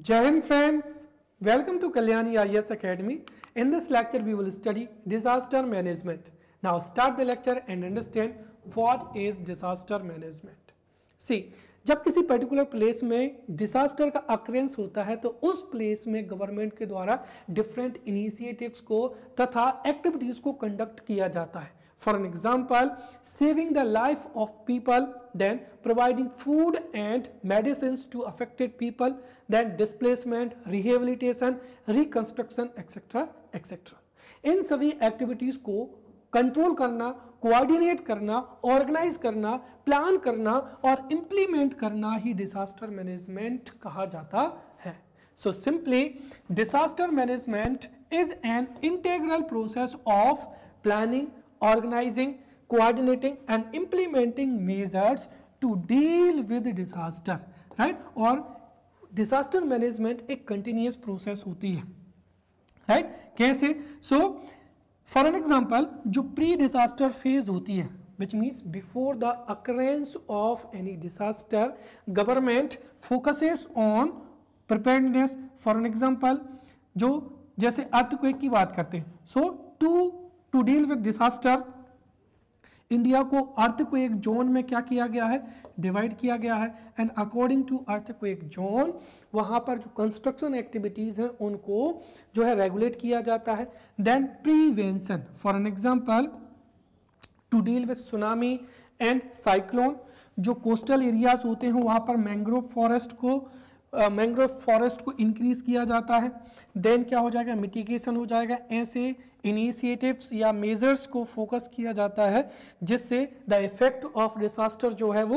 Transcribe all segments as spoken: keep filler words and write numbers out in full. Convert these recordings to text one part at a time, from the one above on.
Jai Hind friends, welcome to Kalyani I A S Academy. In this lecture we will study disaster management. Now start the lecture and understand what is disaster management. See, जब किसी particular place में disaster का occurrence होता है तो उस place में government के द्वारा डिफरेंट इनिशिएटिव्स को तथा एक्टिविटीज को कंडक्ट किया जाता है. For an example, saving the life of people, then providing food and medicines to affected people, then displacement, rehabilitation, reconstruction etcetera etcetera. इन सभी एक्टिविटीज को कंट्रोल करना, कोऑर्डिनेट करना, ऑर्गेनाइज करना, प्लान करना और इंप्लीमेंट करना ही डिजास्टर मैनेजमेंट कहा जाता है. So simply disaster management is an integral process of planning, organising, coordinating and implementing measures to deal with disaster. Right, और डिजास्टर मैनेजमेंट एक कंटिन्यूअस प्रोसेस होती है. Right right? कैसे? So so, for an example, जो pre disaster phase होती है, which means before the occurrence of any disaster, government focuses on preparedness. For an example, जो जैसे अर्थक्वेक की बात करते हैं, so to to deal with disaster India को अर्थक्वेक जोन में क्या किया गया है, डिवाइड किया गया है. And according to earthquake zone वहां पर जो कंस्ट्रक्शन एक्टिविटीज हैं उनको जो है रेगुलेट किया जाता है. Then prevention, for an example, to deal with tsunami and cyclone. जो कोस्टल एरियाज होते हैं वहां पर मैंग्रोव फॉरेस्ट को मैंग्रोव uh, फॉरेस्ट को इंक्रीज किया जाता है. देन क्या हो जाएगा, मिटिगेशन हो जाएगा. ऐसे इनिशिएटिव्स या मेजर्स को फोकस किया जाता है जिससे द इफेक्ट ऑफ डिजास्टर जो है वो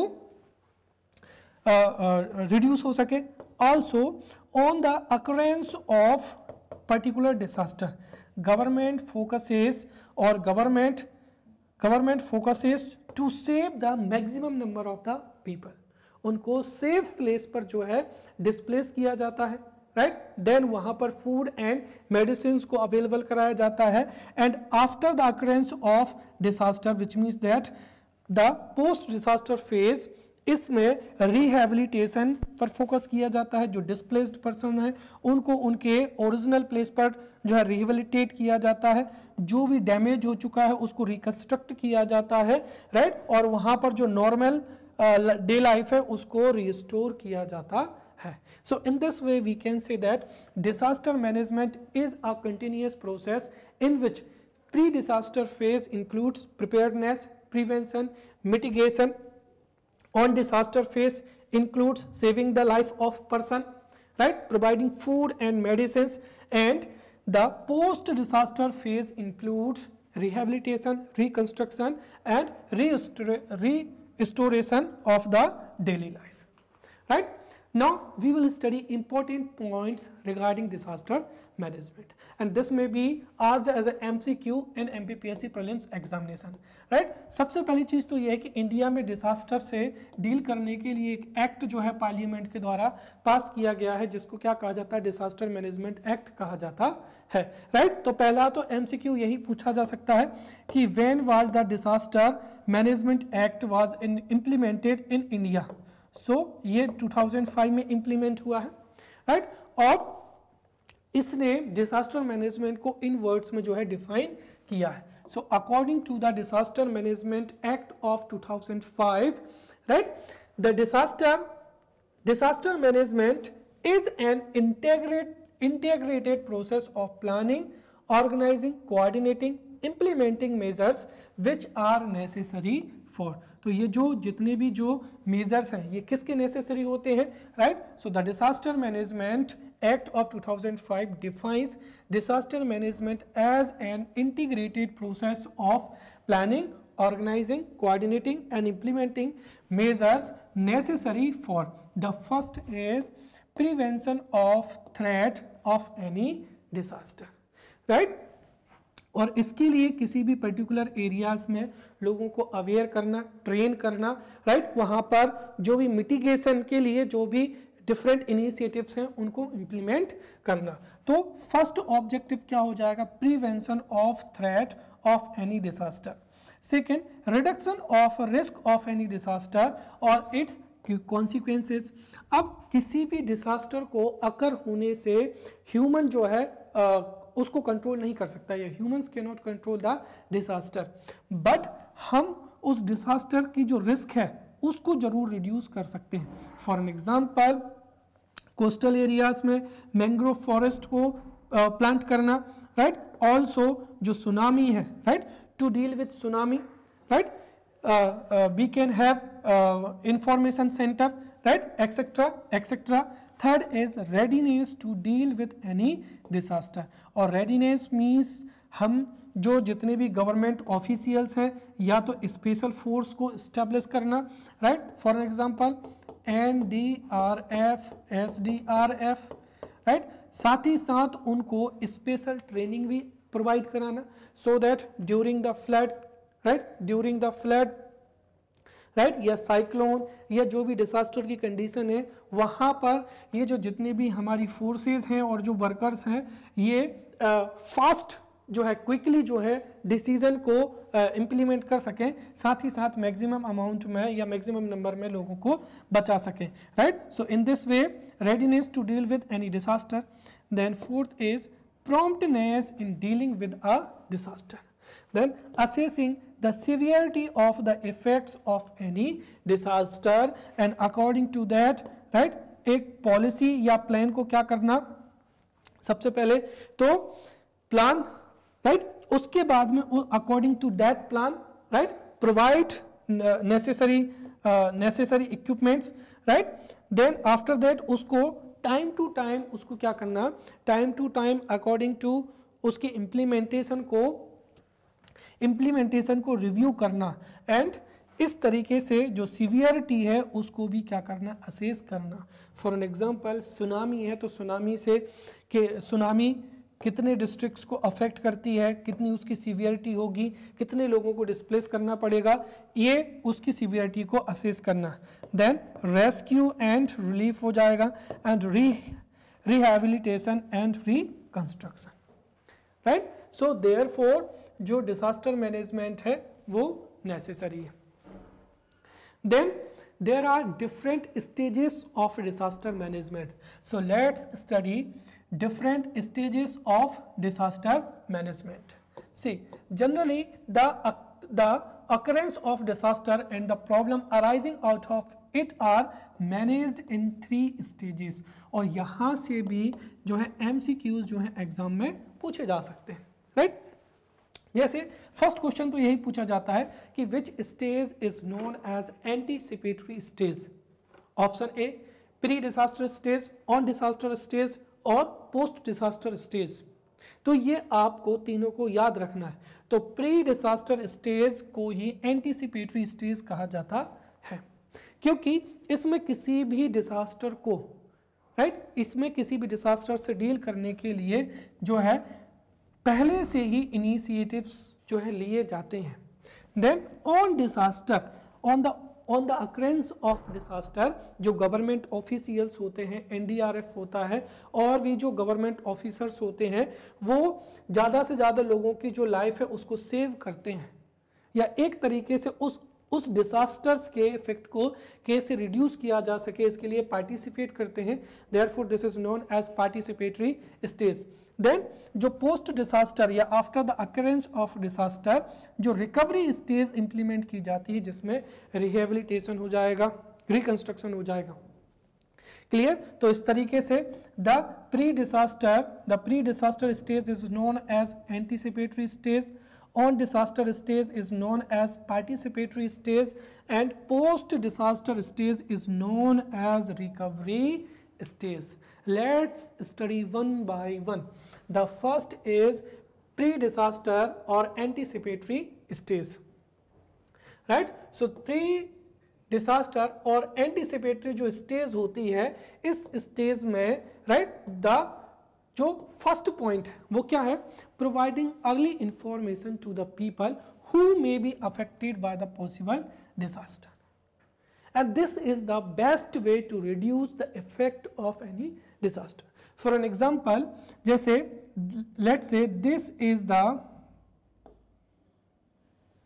रिड्यूस uh, uh, हो सके. Also on the occurrence of particular disaster, government focuses और government government focuses to save the maximum number of the people. उनको सेफ प्लेस पर जो है डिस्प्लेस किया जाता है. राइट, देन वहां पर फूड एंड मेडिसिन को अवेलेबल कराया जाता है. And after the occurrence of disaster, which means that the post disaster phase, इसमें रिहेबिलिटेशन पर फोकस किया जाता है. जो डिस्प्लेस्ड पर्सन है उनको उनके ओरिजिनल प्लेस पर जो है रिहेबिलिटेट किया जाता है. जो भी डैमेज हो चुका है उसको रिकंस्ट्रक्ट किया जाता है. राइट, और वहां पर जो नॉर्मल डे लाइफ है उसको रिस्टोर किया जाता है. So in this way we can say that disaster management is a continuous process in which pre disaster phase includes preparedness, prevention, mitigation. On disaster phase includes saving the life of person, right, providing food and medicines. And the post disaster phase includes rehabilitation, reconstruction and restoration of the daily life. Right, now we will study important points regarding disaster management, and this may be asked as a M C Q in M P P S C prelims examination. Right right? सबसे पहली चीज तो ये है कि India में disaster से deal करने के लिए एक एक्ट जो है पार्लियामेंट के द्वारा पास किया गया है जिसको क्या कहा जाता है, डिजास्टर मैनेजमेंट एक्ट कहा जाता है. Right right? तो पहला तो एमसीक्यू यही पूछा जा सकता है कि when was the disaster management act was implemented in India. So ये टू थाउजेंड फाइव में इम्प्लीमेंट हुआ है. Right right? और इसने डिजास्टर मैनेजमेंट को इन वर्ड्स में जो है डिफाइन किया है. So according to the Disaster Management Act of two thousand five, right, the disaster disaster management is an integrate integrated process of planning, organizing, coordinating, implementing measures which are necessary for. तो ये जो जितने भी जो measures हैं ये किसके necessary होते हैं, right. So the disaster management Act of two thousand five defines disaster management as an integrated process of planning, organizing, coordinating and implementing measures necessary for. The first is prevention of threat of any disaster. Right? और इसके लिए किसी भी particular areas में लोगों को aware करना, train करना. राइट, वहाँ पर जो भी मिटिगेशन के लिए जो भी डिफरेंट इनिशिएटिव्स हैं उनको इंप्लीमेंट करना. तो फर्स्ट ऑब्जेक्टिव क्या हो जाएगा, prevention of threat of any disaster. Second, reduction of risk of any disaster और इट्स कि कॉन्सिक्वेंसेस, अब किसी भी डिसास्टर को अकर होने से ह्यूमन जो है आ, उसको कंट्रोल नहीं कर सकता, या humans can not control the disaster, but हम उस डिसास्टर की जो रिस्क है उसको जरूर रिड्यूस कर सकते हैं। For an example coastal areas में मैंग्रोव फॉरेस्ट को प्लांट uh, करना, राइट right? ऑल्सो जो सुनामी है, right, to deal with tsunami, right, we can have information centre, right, etcetera etcetera. Third is readiness to deal with any disaster, और readiness means हम जो जितने भी government officials हैं या तो स्पेशल फोर्स को इस्टेब्लिश करना, right, for example N D R F, S D R F, right, साथ ही साथ उनको स्पेशल ट्रेनिंग भी प्रोवाइड कराना, so that during the flood, right, during the flood, right, या साइक्लोन या जो भी डिसास्टर की कंडीशन है वहाँ पर ये जो जितने भी हमारी फोर्सेस हैं और जो वर्कर्स हैं ये फास्ट uh, जो है क्विकली जो है डिसीजन को इम्प्लीमेंट uh, कर सकें, साथ ही साथ मैक्सिमम अमाउंट में या मैक्सिमम नंबर में लोगों को बचा सकें, right. So in this way readiness to deal with any disaster. Then fourth is promptness in dealing with a disaster. Then assessing the severity of the effects of any disaster and according to that, right, एक policy या plan को क्या करना, सबसे पहले तो plan, right, उसके बाद में according to that plan, right, provide necessary necessary equipments, right, then after that उसको टाइम टू टाइम उसको क्या करना, time to time according to उसके इम्प्लीमेंटेशन को इम्प्लीमेंटेशन को रिव्यू करना, एंड इस तरीके से जो सीवियरिटी है उसको भी क्या करना, असेस करना। फॉर एन एग्जांपल सुनामी है तो सुनामी से कि सुनामी कितने डिस्ट्रिक्ट्स को अफेक्ट करती है, कितनी उसकी सीवियरिटी होगी, कितने लोगों को डिस्प्लेस करना पड़ेगा, ये उसकी सीवियरिटी को असेस करना। देन रेस्क्यू एंड रिलीफ हो जाएगा, and re rehabilitation and reconstruction, right. So therefore जो डिसास्टर मैनेजमेंट है वो नेसेसरी है। Then there are different stages of disaster management, so let's study different stages of disaster management. See, generally the uh, the occurrence of disaster and the problem arising out of it are managed in three stages, और यहाँ से भी जो है M C Qs जो है exam में पूछे जा सकते हैं, राइट। जैसे फर्स्ट क्वेश्चन तो यही पूछा जाता है कि which stage is known as anticipatory stage. Option A pre disaster stage, on disaster stage और पोस्ट डिसास्टर स्टेज। तो ये आपको तीनों को याद रखना है। तो प्री डिसास्टर स्टेज को ही एंटीसिपेटरी स्टेज कहा जाता है, क्योंकि इसमें किसी भी डिसास्टर को, राइट, इसमें किसी भी डिसास्टर से डील करने के लिए जो है पहले से ही इनिशिएटिव्स जो है लिए जाते हैं। Then on disaster, on the on the occurrence of disaster जो गवर्नमेंट ऑफिशियल्स होते हैं, एन डी आर एफ होता है, और भी जो गवर्नमेंट ऑफिसर्स होते हैं वो ज़्यादा से ज़्यादा लोगों की जो लाइफ है उसको सेव करते हैं, या एक तरीके से उस उस डिसास्टर्स के इफेक्ट को कैसे रिड्यूस किया जा सके इसके लिए पार्टिसिपेट करते हैं। Therefore this is known as participatory stage. Then जो पोस्ट डिसास्टर या after the occurrence of disaster जो रिकवरी स्टेज इंप्लीमेंट की जाती है, जिसमें रिहेबिलिटेशन हो जाएगा, रिकंस्ट्रक्शन हो जाएगा। क्लियर। तो इस तरीके से the pre disaster the pre disaster stage is known as anticipatory stage, on disaster stage is known as participatory stage, and post disaster stage is known as recovery stage. Let's study one by one. The first is pre disaster or anticipatory stage, right? So pre disaster और anticipatory जो stage होती है, इस stage में, right, the जो first point है वो क्या है, providing early information to the people who may be affected by the possible disaster, and this is the best way to reduce the effect of any disaster. For an example, जैसे let's say this is the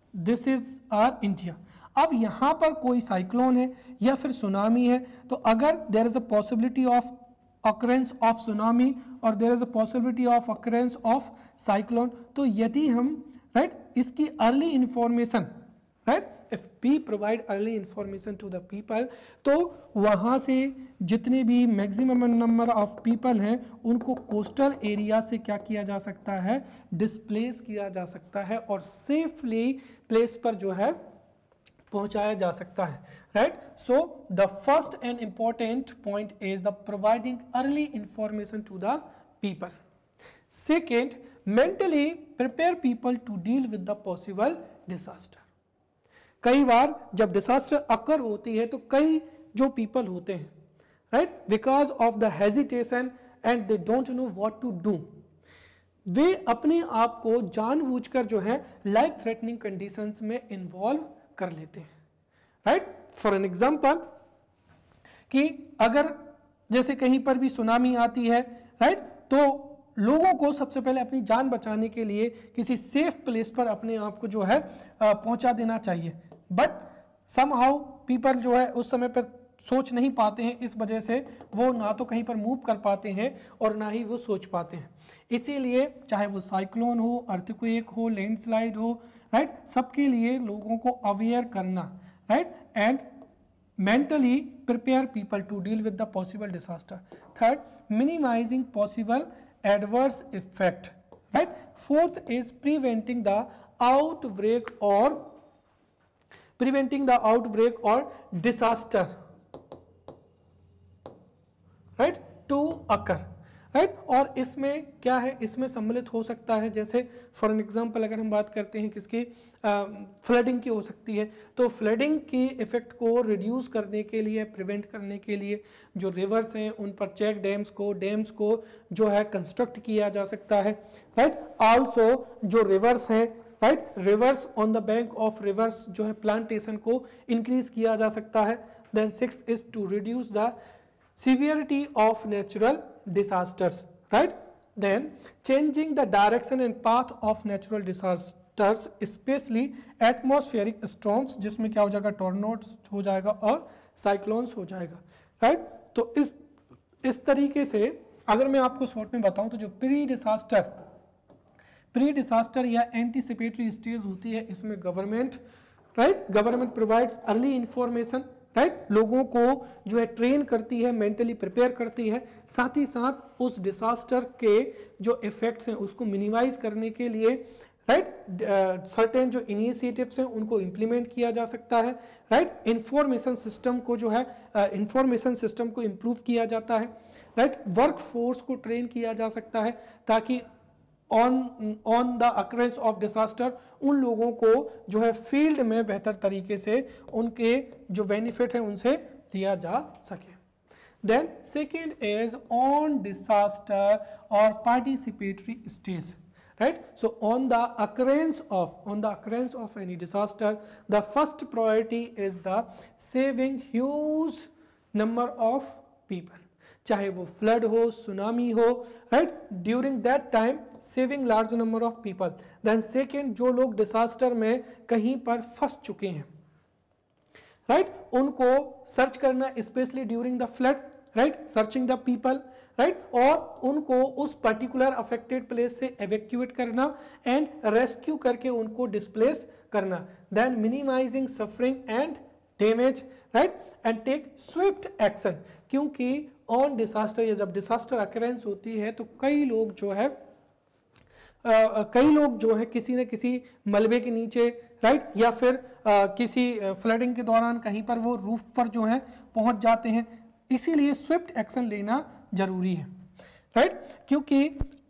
this is our India. अब यहाँ पर कोई cyclone है या फिर tsunami है, तो अगर there is a possibility of occurrence of tsunami or there is a possibility of occurrence of cyclone, तो यदि हम right इसकी early information right if we provide early information to the people, तो वहाँ से जितने भी maximum number of people हैं उनको coastal area से क्या किया जा सकता है, displace किया जा सकता है और safely place पर जो है पहुंचाया जा सकता है, right? So the first and important point is the providing early information to the people. Second, mentally prepare people to deal with the possible disaster. कई बार जब disaster occur होती है तो कई जो people होते हैं, right? Because of the hesitation and they don't know what to do. वे अपने आप को जानबूझकर जो है life threatening conditions में involve कर लेते हैं, राइट। फॉर एन एग्जाम्पल कि अगर जैसे कहीं पर भी सुनामी आती है, राइट, तो लोगों को सबसे पहले अपनी जान बचाने के लिए किसी सेफ प्लेस पर अपने आप को जो है पहुंचा देना चाहिए, बट समहाउ पीपल जो है उस समय पर सोच नहीं पाते हैं, इस वजह से वो ना तो कहीं पर मूव कर पाते हैं और ना ही वो सोच पाते हैं। इसीलिए चाहे वो साइक्लोन हो, अर्थक्वेक हो, लैंडस्लाइड हो, राइट, सबके लिए लोगों को अवेयर करना, right, and mentally prepare people to deal with the possible disaster. Third, minimising possible adverse effect, right. Fourth is preventing the outbreak और प्रिवेंटिंग द आउटब्रेक और disaster, right, to occur, right. और इसमें क्या है, इसमें सम्मिलित हो सकता है, जैसे फॉर एन एग्जांपल अगर हम बात करते हैं किसकी, फ्लडिंग की हो सकती है, तो फ्लडिंग की इफेक्ट को रिड्यूस करने के लिए, प्रिवेंट करने के लिए जो रिवर्स हैं उन पर चेक डैम्स को डैम्स को जो है कंस्ट्रक्ट किया जा सकता है, राइट। आल्सो जो रिवर्स हैं, right, rivers on the bank of rivers जो है प्लांटेशन को इंक्रीज किया जा सकता है। Then six is to reduce the severity of natural disasters, right? Then changing the direction and path of natural disasters, especially atmospheric storms, जिसमें क्या हो जाएगा, टॉर्नेडोस हो जाएगा और साइक्लोन्स हो जाएगा, right? तो इस इस तरीके से अगर मैं आपको शॉर्ट में बताऊं तो जो प्री डिसास्टर प्री डिसास्टर या एंटीसिपेटरी स्टेज होती है, इसमें government, right, government provides early information, right, right? लोगों को जो है ट्रेन करती है, मेंटली प्रिपेयर करती है, साथ ही साथ उस डिसास्टर के जो इफेक्ट्स हैं उसको मिनिमाइज करने के लिए, राइट, सर्टेन जो इनिशिएटिव्स हैं उनको इम्प्लीमेंट किया जा सकता है, राइट। इंफॉर्मेशन सिस्टम को जो है इंफॉर्मेशन uh, सिस्टम को इम्प्रूव किया जाता है, राइट। वर्क फोर्स को ट्रेन किया जा सकता है ताकि on on the occurrence of disaster उन लोगों को जो है फील्ड में बेहतर तरीके से उनके जो बेनिफिट है उनसे लिया जा सके। Then second is on disaster और participatory stage, right. So on the occurrence of on the occurrence of any disaster the first priority is the saving huge number of people, चाहे वो फ्लड हो, tsunami हो, right, during that time saving large number of people. Then second, जो लोग disaster में कहीं पर फंस चुके हैं, राइट, उनको सर्च करना, specially during the flood, right, searching the people, right, और उनको उस पर्टिकुलर अफेक्टेड प्लेस से एवैक्यूएट करना एंड रेस्क्यू करके उनको डिस्प्लेस करना। Then minimising suffering and damage, right, and take swift action, क्योंकि ऑन डिसास्टर या जब डिसास्टर अकरेंस होती है तो कई लोग जो है Uh, कई लोग जो है किसी न किसी मलबे के नीचे, राइट, या फिर uh, किसी फ्लडिंग के दौरान कहीं पर वो रूफ पर जो है पहुंच जाते हैं, इसीलिए स्विफ्ट एक्शन लेना जरूरी है, राइट, क्योंकि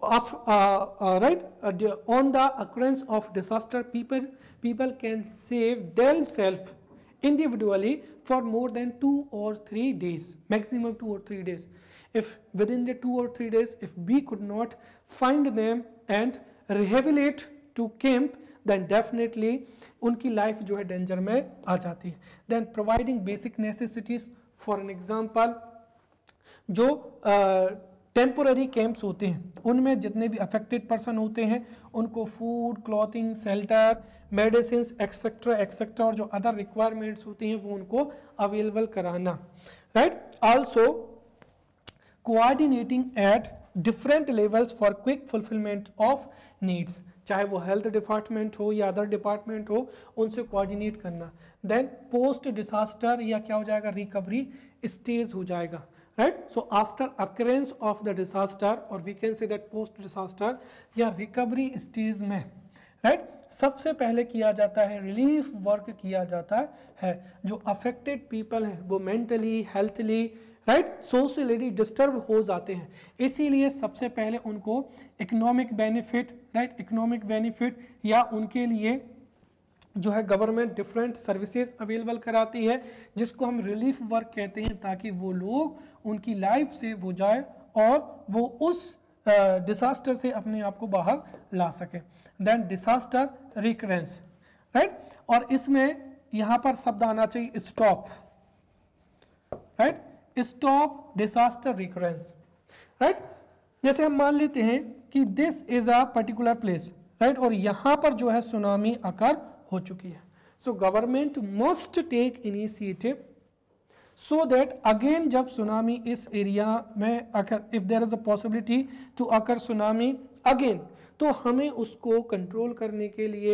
right on the occurrence of disaster people people can save their self individually for more than two or three days, maximum two or three days. If within the two or three days, if we could not find them and rehabilitate to camp, then definitely उनकी life जो है danger में आ जाती है। Then providing basic necessities, for an example, जो temporary camps होते हैं, उनमें जितने भी अफेक्टेड पर्सन होते हैं उनको food, clothing, shelter, medicine etcetera etcetera और जो अदर रिक्वायरमेंट्स होती हैं वो उनको अवेलेबल कराना, right. Also coordinating at different levels for quick fulfilment of needs, चाहे वो हेल्थ डिपार्टमेंट हो या अदर डिपार्टमेंट हो, उनसे कोऑर्डिनेट करना। देन पोस्ट डिसास्टर या क्या हो जाएगा, रिकवरी स्टेज हो जाएगा, right. So after occurrence of the disaster और we can say that post disaster या रिकवरी स्टेज में, राइट right? सबसे पहले किया जाता है रिलीफ वर्क किया जाता है। जो अफेक्टेड पीपल हैं वो mentally, healthily, right, socially disturb हो जाते हैं, इसीलिए सबसे पहले उनको economic benefit, right, economic benefit या उनके लिए जो है गवर्नमेंट डिफरेंट सर्विसेज अवेलेबल कराती है जिसको हम रिलीफ वर्क कहते हैं, ताकि वो लोग उनकी लाइफ से वो जाए और वो उस डिसास्टर uh, से अपने आप को बाहर ला सके। देन डिसास्टर रिकरेंस, राइट, और इसमें यहां पर शब्द आना चाहिए stop, right, stop disaster recurrence, right. जैसे हम मान लेते हैं कि this is a particular place, right, और यहां पर जो है सुनामी अकर हो चुकी है। So government must take initiative so that again जब सुनामी इस एरिया में अगर if there is a possibility to occur tsunami again, तो हमें उसको कंट्रोल करने के लिए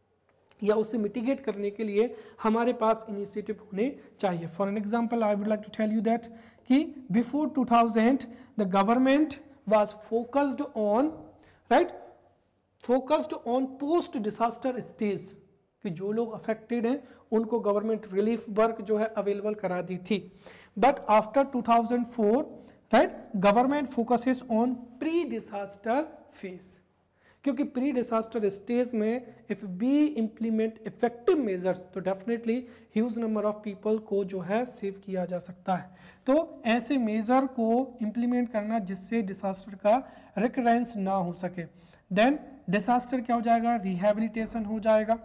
या उसे मिटिगेट करने के लिए हमारे पास इनिशिएटिव होने चाहिए। For an example I would like to tell you that कि before two thousand the government was focused on, right, focused on post disaster stage, कि जो लोग अफेक्टेड हैं उनको गवर्नमेंट रिलीफ वर्क जो है अवेलेबल करा दी थी। But after two thousand four, right, government focuses on pre disaster phase, क्योंकि प्री डिसास्टर स्टेज में if be implement effective measures तो definitely huge number of people को जो है सेव किया जा सकता है। तो ऐसे मेजर को इम्प्लीमेंट करना जिससे डिसास्टर का रिकरेंस ना हो सके। देन डिसास्टर क्या हो जाएगा, रिहेबिलिटेशन हो जाएगा,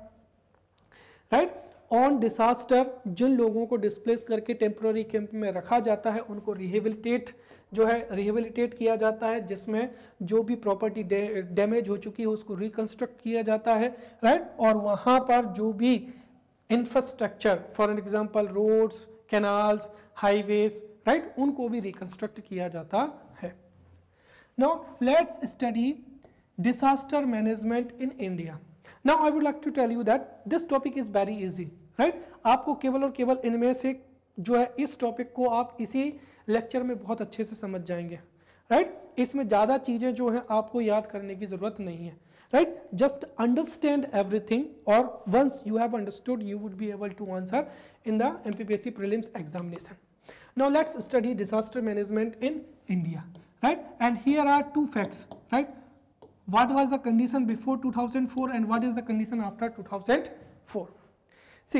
राइट। ऑन डिसास्टर जिन लोगों को डिस्प्लेस करके टेम्पोररी कैंप में रखा जाता है उनको रिहेबिलिटेट जो है रिहेबिलिटेट किया जाता है, जिसमें जो भी प्रॉपर्टी डैमेज हो चुकी है उसको रिकंस्ट्रक्ट किया जाता है, राइट, और वहाँ पर जो भी infrastructure for an example roads, canals, highways, right, उनको भी रिकंस्ट्रक्ट किया जाता है। Now let's study disaster management in India. Now I would like to tell you that this topic is very easy, right? आपको केवल और केवल इनमें से जो है इस टॉपिक को आप इसी लेक्चर में बहुत अच्छे से समझ जाएंगे, राइट। इसमें ज़्यादा चीज़ें जो हैं आपको याद करने की ज़रूरत नहीं है, राइट। जस्ट अंडरस्टैंड एवरीथिंग और once you have understood you would be able to answer in the M P P S C prelims examination. Now let's study disaster management in India, right, and here are two facts, right. What was the condition before two thousand four and what is the condition after two thousand four? See,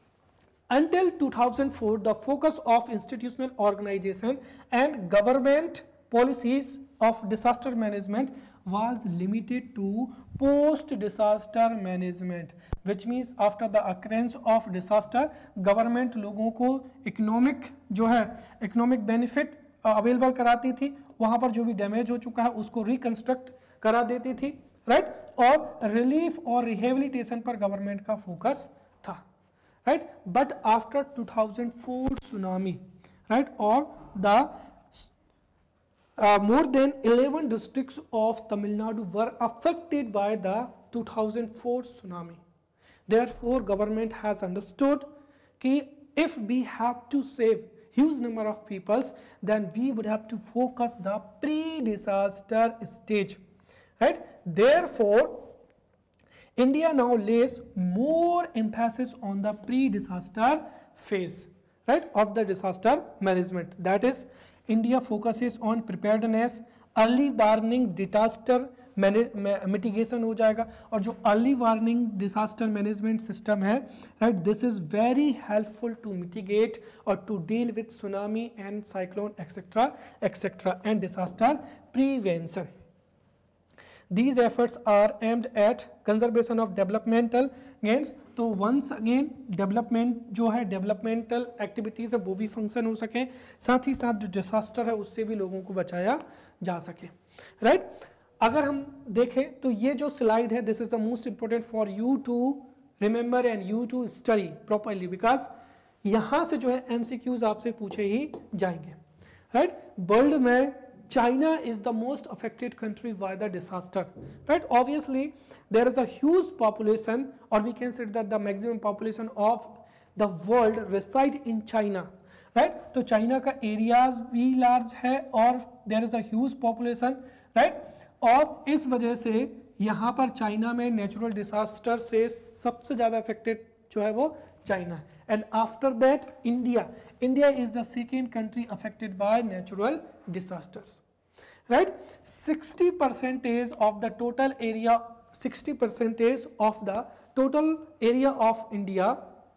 until two thousand four, the focus of institutional organization and government policies of disaster management was limited to post-disaster management, which means after the occurrence of disaster, government लोगों को economic जो है economic benefit available कराती थी, वहाँ पर जो भी डैमेज हो चुका है उसको रिकंस्ट्रक्ट करा देती थी, राइट, और रिलीफ और रिहेबिलिटेशन पर गवर्नमेंट का फोकस था, right. But after two thousand four tsunami, right, और the more than eleven districts of Tamil Nadu were affected by the two thousand four tsunami. Therefore government has understood कि if we have to save huge number of peoples, then we would have to focus the pre-disaster stage, right. Therefore India now lays more emphasis on the pre-disaster phase, right, of the disaster management. That is, India focuses on preparedness, early warning, disaster mitigation हो जाएगा, और जो early warning disaster management system है, right, this is very helpful to mitigate और to deal with tsunami and cyclone etcetera etcetera and disaster prevention. These efforts are aimed at conservation of developmental gains, तो once again development जो है, developmental activities है वो भी function हो सके, साथ ही साथ जो डिसास्टर है उससे भी लोगों को बचाया जा सके, राइट right? अगर हम देखें तो ये जो स्लाइड है, this is the most important for you to remember and you to study properly, because यहाँ से जो है एमसीक्यूज आपसे पूछे ही जाएंगे, राइट right? वर्ल्ड में China is the most affected country by the disaster, right? Obviously, there is a huge population, or we can say that the maximum population of the world reside in China, right? तो China का areas भी large है और there is a huge population, right? और इस वजह से यहाँ पर चाइना में नेचुरल डिसास्टर से सबसे ज़्यादा अफेक्टेड जो है वो चाइना है, and after that India India is the second country affected by natural disasters, right. Sixty percentage of the total area sixty percentage of the total area of India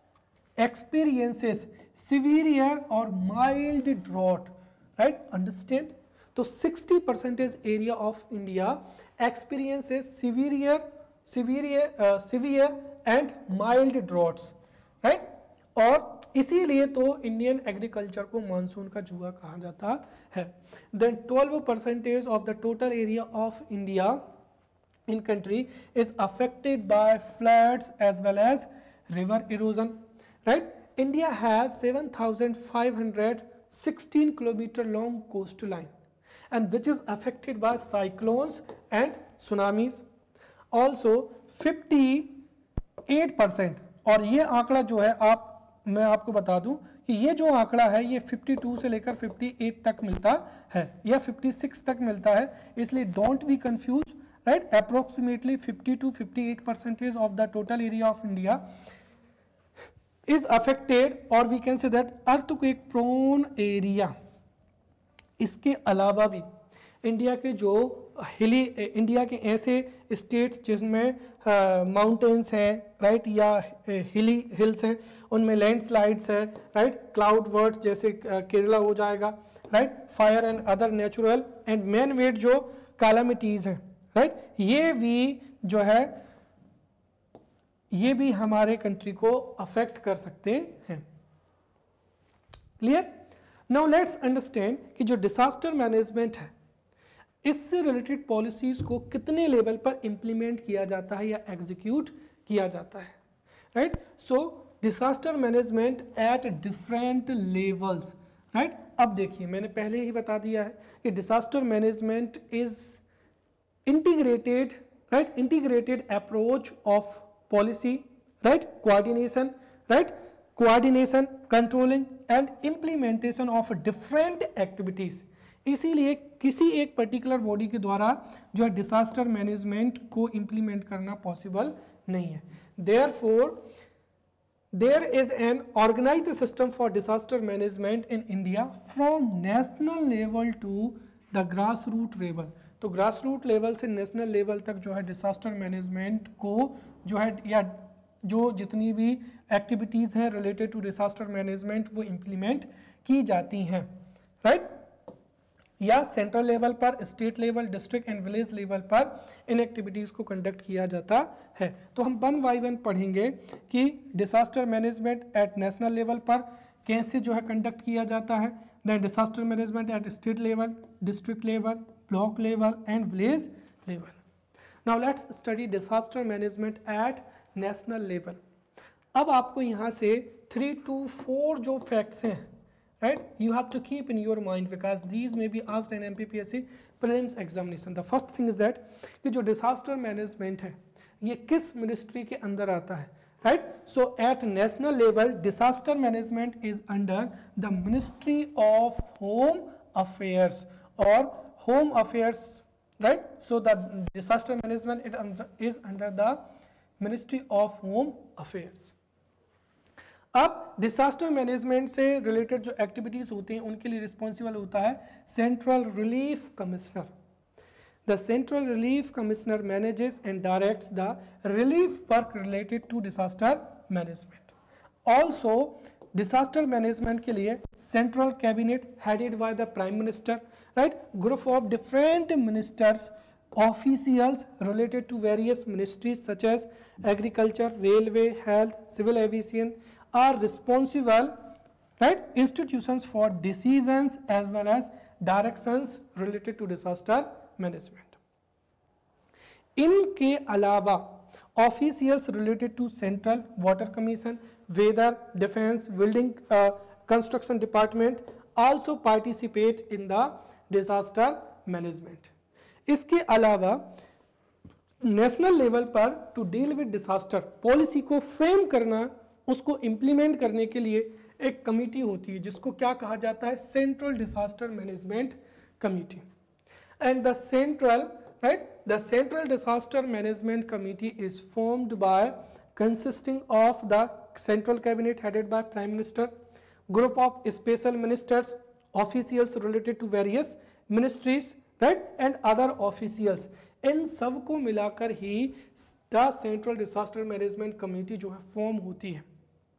experiences severe or mild drought, right? Understand? तो sixty percentage area of India experiences severe, severe, uh, severe and mild droughts, right? और इसीलिए तो Indian agriculture को monsoon का जुआ कहा जाता है. Then twelve percentage of the total area of India in country is affected by floods as well as river erosion. Right? India has seven thousand five hundred sixteen kilometer long coastline and which is affected by cyclones and tsunamis. Also fifty-eight percent, और ये आंकड़ा जो है आप मैं आपको बता दूं कि ये जो आंकड़ा है ये बावन से लेकर अट्ठावन तक मिलता है या छप्पन तक मिलता है, इसलिए don't be confuse, right. Approximately fifty to fifty eight percentage of the total area of India is affected, or we can say that earthquake prone area. इसके अलावा भी इंडिया के जो हिली इंडिया के ऐसे स्टेट्स जिसमें माउंटेन्स हैं, राइट, या हिली हिल्स हैं, उनमें लैंडस्लाइड्स है, राइट, क्लाउड वर्ड्स जैसे केरला हो जाएगा, right, fire and other natural and man made जो कैलामिटीज हैं, राइट, ये भी जो है ये भी हमारे कंट्री को अफेक्ट कर सकते हैं. क्लियर? नाउ लेट्स अंडरस्टैंड कि जो डिसास्टर मैनेजमेंट है इससे रिलेटेड पॉलिसीज को कितने लेवल पर इंप्लीमेंट किया जाता है या एग्जीक्यूट किया जाता है, right. So disaster management at different levels, right. अब देखिए मैंने पहले ही बता दिया है कि disaster management is integrated, right, integrated approach of policy, right, coordination, right, coordination, controlling and implementation of different activities. इसीलिए किसी एक पर्टिकुलर बॉडी के द्वारा जो है डिसास्टर मैनेजमेंट को इम्प्लीमेंट करना पॉसिबल नहीं है. therefore there is an organized system for disaster management in India from national level to the grassroots level. तो ग्रास रूट लेवल से नेशनल लेवल तक जो है डिसास्टर मैनेजमेंट को जो है या जो जितनी भी एक्टिविटीज़ हैं रिलेटेड टू डिसास्टर मैनेजमेंट वो इम्प्लीमेंट की जाती हैं, राइट. या सेंट्रल लेवल पर, state level, district and village level पर इन एक्टिविटीज़ को कंडक्ट किया जाता है. तो हम वन बाई वन पढ़ेंगे कि disaster management at national level पर कैसे जो है कंडक्ट किया जाता है, then disaster management at state level, district level, block level and village level. Now let's study disaster management at national level. अब आपको यहाँ से three to four जो facts हैं, right, you have to keep in your mind because these may be asked in M P P S C prelims examination. The first thing is that कि जो disaster management है ये किस ministry के अंदर आता है, right? So at national level disaster management is under the Ministry of Home Affairs or Home Affairs, right. So the disaster management it is under the Ministry of Home Affairs. अब disaster management से related जो एक्टिविटीज होती हैं उनके लिए responsible होता है central relief commissioner. The central relief commissioner manages and directs the relief work related to disaster management. Also disaster management के लिए central cabinet headed by the prime minister, right, group of different ministers officials related to various ministries such as agriculture, railway, health, civil aviation are responsible, right, institutions for decisions as well as directions related to disaster management. इनके अलावा officials related to Central Water Commission, Weather, Defense, Building uh, Construction Department also participate in the disaster management. इसके अलावा national level पर to deal with disaster policy को frame करना, उसको implement करने के लिए एक कमिटी होती है जिसको क्या कहा जाता है, central disaster management committee. And the central right the central disaster management committee is formed by consisting of the central cabinet headed by prime minister, group of special ministers, officials related to various ministries, right, and other officials. इन सब को मिलाकर ही the central disaster management committee जो है form होती है,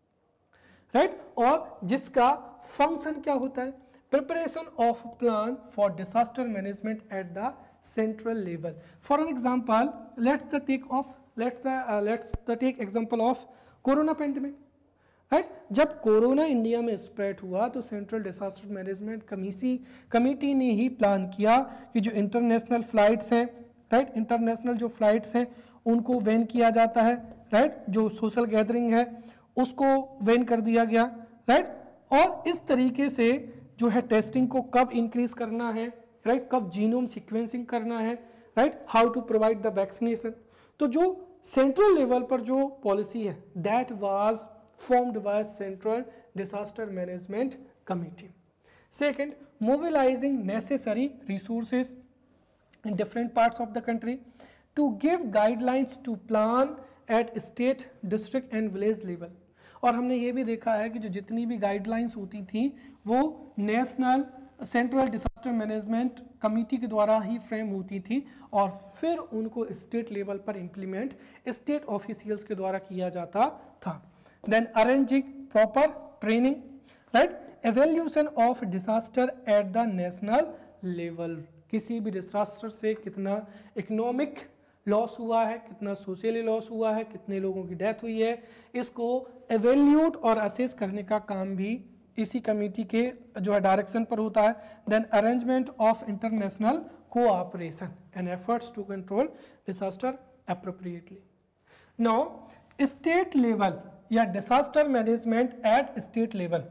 right, और जिसका फंक्शन क्या होता है, preparation of plan for disaster management at the central level. For an example, let's the take of let's the uh, let's the take example of corona pandemic, right. जब corona India में spread हुआ तो central disaster management committee committee ने ही plan किया कि जो international flights हैं, राइट, इंटरनेशनल जो फ्लाइट्स हैं उनको वैन किया जाता है, राइट, जो सोशल गैदरिंग है उसको वैन कर दिया गया, राइट, और इस तरीके से जो है टेस्टिंग को कब इंक्रीज करना है, राइट right? कब जीनोम सीक्वेंसिंग करना है, right, how to provide the vaccination. तो जो सेंट्रल लेवल पर जो पॉलिसी है that was formed by central disaster management committee. Second, mobilising necessary resources in different parts of the country to give guidelines to plan at state, district and village level. और हमने ये भी देखा है कि जो जितनी भी गाइडलाइंस होती थी वो national central disaster management committee के द्वारा ही फ्रेम होती थी और फिर उनको स्टेट लेवल पर इंप्लीमेंट स्टेट ऑफिशियल्स के द्वारा किया जाता था. Then arranging proper training, right, evaluation of disaster at the national level. किसी भी डिजास्टर से कितना इकोनॉमिक लॉस हुआ है, कितना सोशली लॉस हुआ है, कितने लोगों की डेथ हुई है, इसको एवेल्यूट और असेस करने का काम भी इसी कमेटी के जो है डायरेक्शन पर होता है. Then arrangement of international cooperation and efforts to control disaster appropriately. Now state level या disaster management at state level,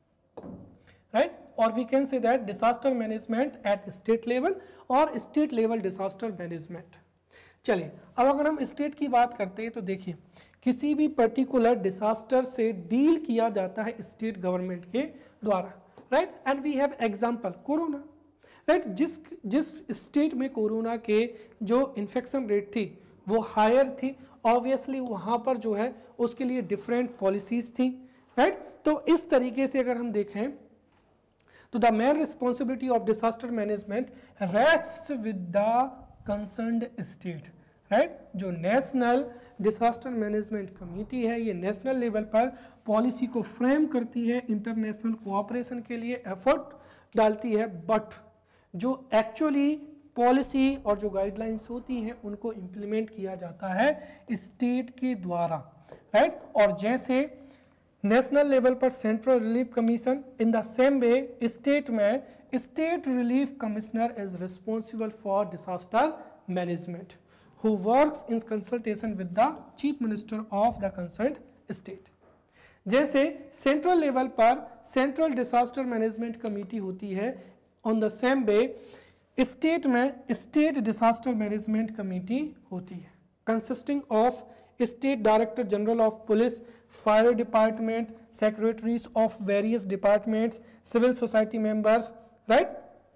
right, और we can say that disaster management at state level और state level disaster management. चलिए अब अगर हम state की बात करते हैं तो देखिए किसी भी पर्टिकुलर डिजास्टर से डील किया जाता है स्टेट गवर्नमेंट के द्वारा, right, and we have example corona, right. जिस जिस स्टेट में कोरोना के जो इन्फेक्शन रेट थी वो हायर थी, ऑब्वियसली वहाँ पर जो है उसके लिए डिफरेंट पॉलिसीज थी, राइट. तो इस तरीके से अगर हम देखें तो the main responsibility of disaster management rests with the concerned state, right. जो नेशनल डिजास्टर मैनेजमेंट कमेटी है ये नेशनल लेवल पर पॉलिसी को फ्रेम करती है, इंटरनेशनल कोऑपरेशन के लिए एफर्ट डालती है, बट जो एक्चुअली पॉलिसी और जो गाइडलाइंस होती हैं उनको इम्प्लीमेंट किया जाता है स्टेट के द्वारा, राइट. और जैसे नेशनल लेवल पर central relief commission, in the same way state में state relief commissioner is responsible for disaster management who works in consultation with the chief minister of the concerned state. जैसे central level पर central disaster management committee होती है, on the same way state में state disaster management committee होती है consisting of state director general of police, fire department, secretaries of various departments, civil society members, right.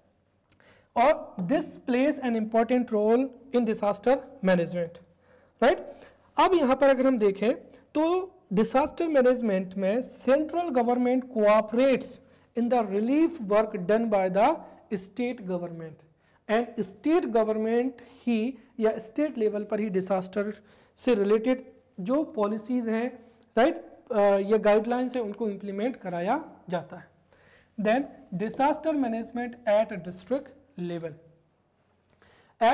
और this plays an important role in disaster management, right. अब यहाँ पर अगर हम देखें तो डिजास्टर मैनेजमेंट में central government cooperates in the relief work done by the state government and state government ही या स्टेट लेवल पर ही डिजास्टर से रिलेटेड जो पॉलिसीज हैं, राइट, या गाइडलाइंस है उनको इम्प्लीमेंट कराया जाता है. Then disaster management at a district level. And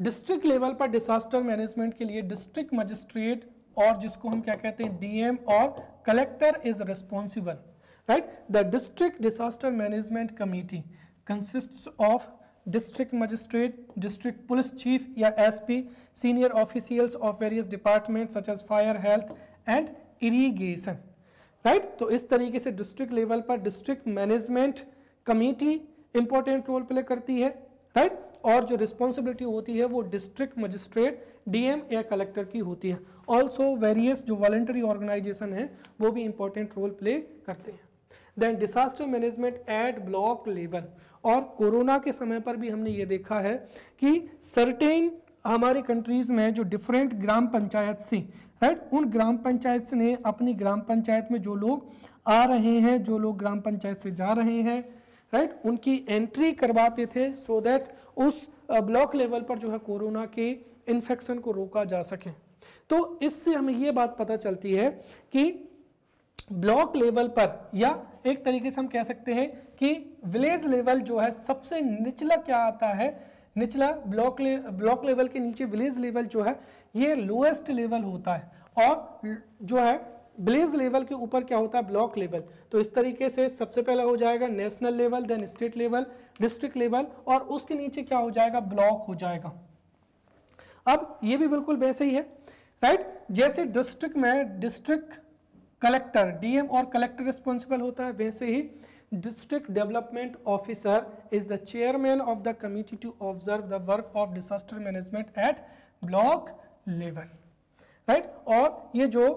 district level पर डिजास्टर मैनेजमेंट के लिए डिस्ट्रिक्ट मजिस्ट्रेट और जिसको हम क्या कहते हैं डीएम और collector is responsible, right. The district disaster management committee consists of district magistrate, district police chief या S P, senior officials of various departments such as fire, health and irrigation, right। तो इस तरीके से district level पर district management committee important role play करती है, right. और जो रिस्पॉन्सिबिलिटी होती है वो डिस्ट्रिक्ट मजिस्ट्रेट, डीएम या कलेक्टर की होती है। ऑल्सो वेरियस जो वॉलंटरी ऑर्गेनाइजेशन है वो भी इंपॉर्टेंट रोल प्ले करते हैं। Then disaster management at block level, और कोरोना के समय पर भी हमने ये देखा है कि सर्टेन हमारी कंट्रीज में जो डिफरेंट ग्राम पंचायत से, राइट, उन ग्राम पंचायत से ने अपनी ग्राम पंचायत में जो लोग आ रहे हैं, जो लोग ग्राम पंचायत से जा रहे हैं, राइट, उनकी एंट्री करवाते थे सो दैट उस ब्लॉक लेवल पर जो है कोरोना के इन्फेक्शन को रोका जा सके। तो इससे हमें ये बात पता चलती है कि ब्लॉक लेवल पर, या एक तरीके से हम कह सकते हैं कि विलेज लेवल जो है सबसे निचला क्या आता है, निचला ब्लॉक ले, ब्लॉक लेवल के नीचे विलेज लेवल जो है ये लोएस्ट लेवल होता है, और जो है विलेज लेवल के ऊपर क्या होता है ब्लॉक लेवल। तो इस तरीके से सबसे पहला हो जाएगा national level, then state level, district level, और उसके नीचे क्या हो जाएगा ब्लॉक हो जाएगा। अब ये भी बिल्कुल वैसे ही है, राइट। जैसे डिस्ट्रिक्ट में डिस्ट्रिक्ट कलेक्टर, डीएम और कलेक्टर रिस्पॉन्सिबल होता है, वैसे ही district development officer is the chairman of the committee to observe the work of disaster management at block level, right. और ये जो